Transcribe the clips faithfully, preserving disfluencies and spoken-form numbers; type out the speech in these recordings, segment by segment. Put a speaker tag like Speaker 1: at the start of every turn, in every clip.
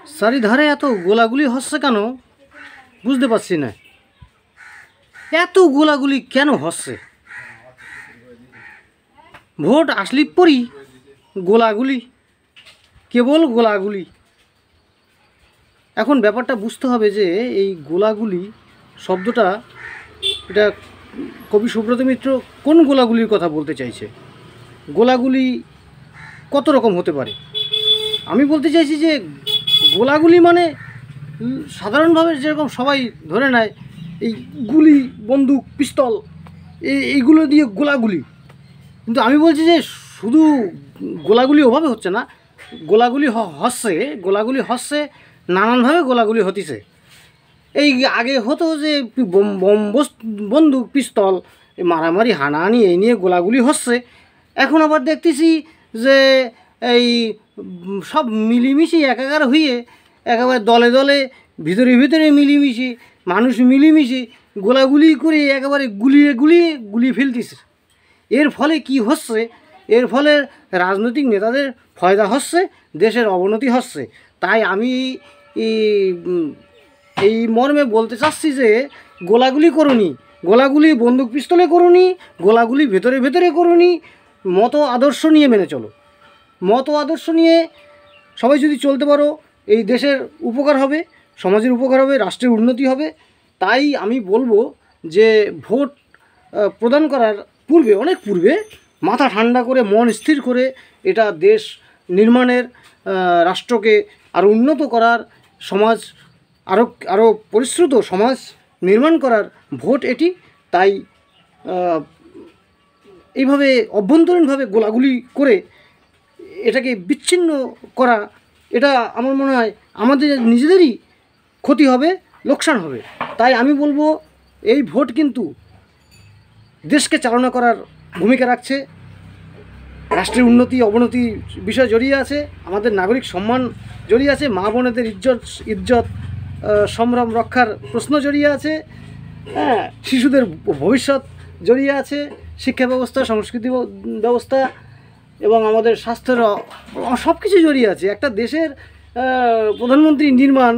Speaker 1: চারিধারে এত গোলাগুলি হচ্ছে কেন বুঝতে পারছি না। এত গোলাগুলি কেন হচ্ছে? ভোট আসলি পরই গোলাগুলি, কেবল গোলাগুলি। এখন ব্যাপারটা বুঝতে হবে যে এই গোলাগুলি শব্দটা, এটা কবি সুব্রত মিত্র কোন গোলাগুলির কথা বলতে চাইছে? গোলাগুলি কত রকম হতে পারে? আমি বলতে চাইছি যে গোলাগুলি মানে সাধারণভাবে যেরকম সবাই ধরে নেয় এই গুলি, বন্দুক, পিস্তল, এইগুলো দিয়ে গোলাগুলি, কিন্তু আমি বলছি যে শুধু গোলাগুলি ওভাবে হচ্ছে না, গোলাগুলি হচ্ছে গোলাগুলি হচ্ছে নানানভাবে গোলাগুলি হতিছে। এই আগে হতো যে বন্দুক, পিস্তল, মারামারি, হানাহানি, এই নিয়ে গোলাগুলি হচ্ছে। এখন আবার দেখতেছি যে এই সব মিলিমিশি একাকার হয়ে একেবারে দলে দলে ভিতরে ভিতরে মিলিমিশি মানুষ মিলিমিশি গোলাগুলি করে একেবারে গুলিয়ে গুলিয়ে গুলিয়ে ফেলতেছে। এর ফলে কি হচ্ছে? এর ফলে রাজনৈতিক নেতাদের ফয়দা হচ্ছে, দেশের অবনতি হচ্ছে। তাই আমি এই মর্মে বলতে চাচ্ছি যে গোলাগুলি করুনি, গোলাগুলি বন্দুক পিস্তলে করুনি, গোলাগুলি ভেতরে ভেতরে করুনি, মত আদর্শ নিয়ে মেনে চলো। মত আদর্শ নিয়ে সবাই যদি চলতে পারো এই দেশের উপকার হবে, সমাজের উপকার হবে, রাষ্ট্রের উন্নতি হবে। তাই আমি বলবো যে ভোট প্রদান করার পূর্বে, অনেক পূর্বে মাথা ঠান্ডা করে, মন স্থির করে, এটা দেশ নির্মাণের, রাষ্ট্রকে আরও উন্নত করার, সমাজ আরও আরও পরিশ্রুত সমাজ নির্মাণ করার ভোট এটি। তাই এইভাবে অভ্যন্তরীণভাবে গোলাগুলি করে এটাকে বিচ্ছিন্ন করা, এটা আমার মনে হয় আমাদের নিজেদেরই ক্ষতি হবে, লোকসান হবে। তাই আমি বলবো এই ভোট কিন্তু দেশকে চালনা করার ভূমিকা রাখছে, রাষ্ট্রের উন্নতি অবনতি বিষয় জড়িয়ে আছে, আমাদের নাগরিক সম্মান জড়িয়ে আছে, মা বোনেদের ইজ্জত ইজ্জত সম্ভ্রম রক্ষার প্রশ্ন জড়িয়ে আছে, হ্যাঁ, শিশুদের ভবিষ্যৎ জড়িয়ে আছে, শিক্ষা ব্যবস্থা, সংস্কৃতি ব্যবস্থা এবং আমাদের স্বাস্থ্যের সব কিছু জড়িয়ে আছে। একটা দেশের প্রধানমন্ত্রী নির্মাণ,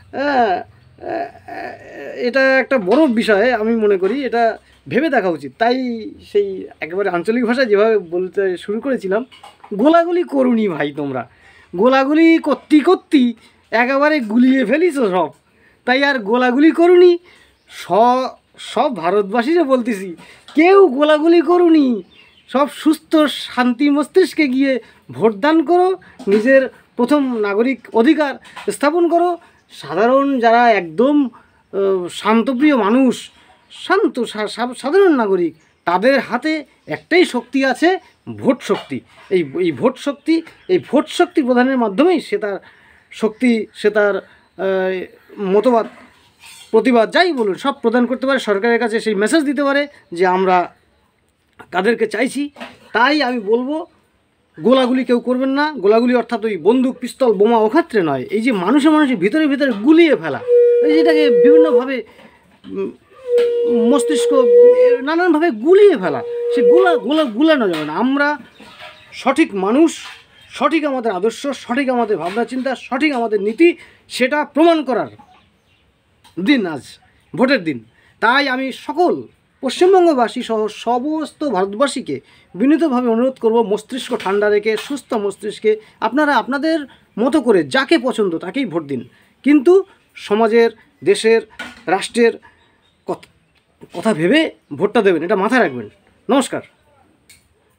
Speaker 1: এটা একটা বড় বিষয় আমি মনে করি, এটা ভেবে দেখা উচিত। তাই সেই একেবারে আঞ্চলিক ভাষায় যেভাবে বলতে শুরু করেছিলাম, গোলাগুলি করুনি ভাই, তোমরা গোলাগুলি করতে করতে একেবারে গুলিয়ে ফেলিস সব। তাই আর গোলাগুলি করুনি, সব সব ভারতবাসীরা বলতেছি, কেউ গোলাগুলি করুনি, সব সুস্থ শান্তি মস্তিষ্কে গিয়ে ভোটদান করো, নিজের প্রথম নাগরিক অধিকার স্থাপন করো। সাধারণ যারা একদম শান্তপ্রিয় মানুষ, শান্ত সাধারণ নাগরিক, তাদের হাতে একটাই শক্তি আছে, ভোট শক্তি। এই এই ভোট শক্তি, এই ভোট শক্তি প্রদানের মাধ্যমেই সে তার শক্তি, সে তার মতবাদ, প্রতিবাদ, যাই বলুন, সব প্রদান করতে পারে, সরকারের কাছে সেই মেসেজ দিতে পারে যে আমরা কাদেরকে চাইছি। তাই আমি বলবো গোলাগুলি কেউ করবেন না। গোলাগুলি অর্থাৎ ওই বন্দুক, পিস্তল, বোমা ও ক্ষেত্রে নয়, এই যে মানুষে মানুষের ভিতরে ভিতরে গুলিয়ে ফেলা, এই যেটাকে বিভিন্নভাবে মস্তিষ্ক নানানভাবে গুলিয়ে ফেলা, সে গোলা গোলা গুলানো যাবে না। আমরা সঠিক মানুষ, সঠিক আমাদের আদর্শ, সঠিক আমাদের ভাবনা চিন্তা, সঠিক আমাদের নীতি, সেটা প্রমাণ করার দিন আজ, ভোটের দিন। তাই আমি সকল পশ্চিমবঙ্গবাসী সহ সমস্ত ভারতবাসীকে বিনীতভাবে অনুরোধ করব, মস্তিষ্ক ঠান্ডা রেখে, সুস্থ মস্তিষ্কে আপনারা আপনাদের মতো করে যাকে পছন্দ তাকেই ভোট দিন, কিন্তু সমাজের, দেশের, রাষ্ট্রের কথা ভেবে ভোটটা দেবেন, এটা মাথায় রাখবেন। নমস্কার।